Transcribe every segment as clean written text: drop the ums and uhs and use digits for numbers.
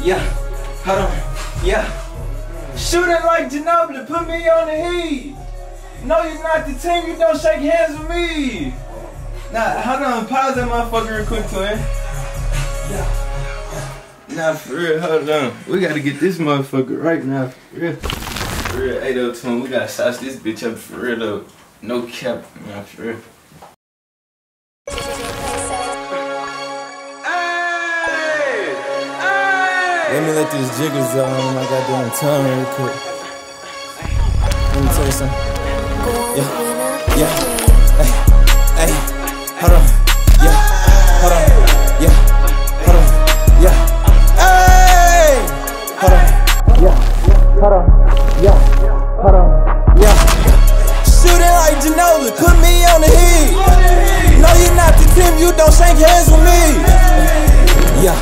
Yeah, hold on, yeah. Shooting like Ginobili, put me on the heat. No, you're not the team, you don't shake hands with me. Nah, hold on, pause that motherfucker real quick, twin. Nah, for real, hold on. We gotta get this motherfucker right now, for real. For real, hey though, twin, we gotta sauce this bitch up for real though. No cap, man, for real. Let me let these jiggers out on my goddamn tongue real quick. Let me tell you something. Yeah, hey, hold on. Yeah, hold on. Yeah, hold on. Yeah, hey, hold on. Yeah, hold on. Yeah, hold on. Yeah. Shooting like Ginobili, put me on the heat. No, you're not the team, you don't shake hands with me. Yeah,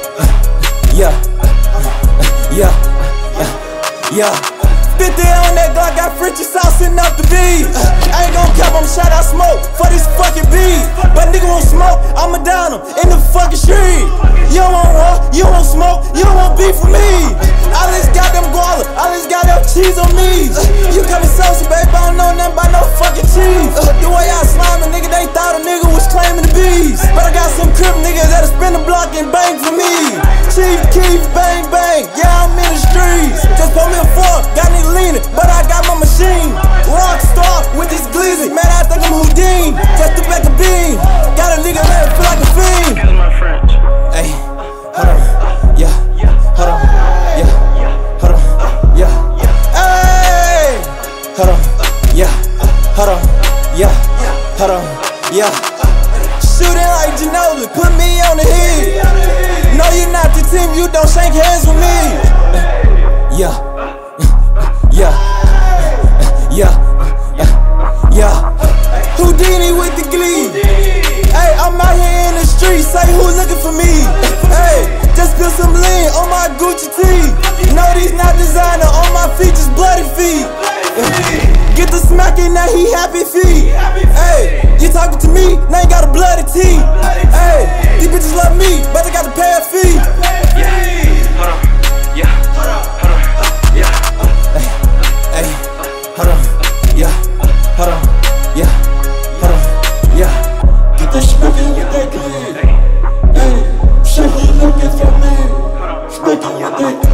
yeah. 50 on that Glock, got Frenchie saucing up the beat. I ain't gon' cap, I'm shot, I smoke for this fucking beat. But nigga won't smoke, I'ma down him in the fucking street. You don't want war, you don't want smoke, you don't want beef with me. All this goddamn guala, all this goddamn cheese on me. You coming saucy, babe, I don't know nothing about no fucking cheese. The way I slime a nigga, they thought a nigga was claiming the bees. But I got some crip niggas that'll spin the block and bang for me. Chief Keef, bang bang, yeah, I'm in the streets. Just put me a fork, got me leaning, but I got my machine. Rockstar with this glizzy, man, I think I'm Houdini. Just to back a beam, got a nigga let it feel like a fiend. Excuse my French. Hey, hold on, yeah, hold on, yeah, hold on, yeah, hey, hold on, yeah, hold on, yeah, hold on, yeah. Shooting like Ginobili, put me on the heat. No, you're not the team, you don't shake hands with me. Yeah, yeah. Houdini with the glee. Hey, I'm out here in the street, say who's looking for me? Hey, just put some lean on my Gucci tee. No, these not designer, on my feet, just bloody feet. Get the smacking, now he happy feet. Hey, you talking to me, now you got a bloody tee. Hey, these bitches love me, but they got to pay a fee. Hold on, yeah, hold on, yeah. Hey, hold on, yeah, hold on, yeah, hold on, yeah. Get the smoking with that glizzy. Hey, shit, he looking for me. Smoking with that.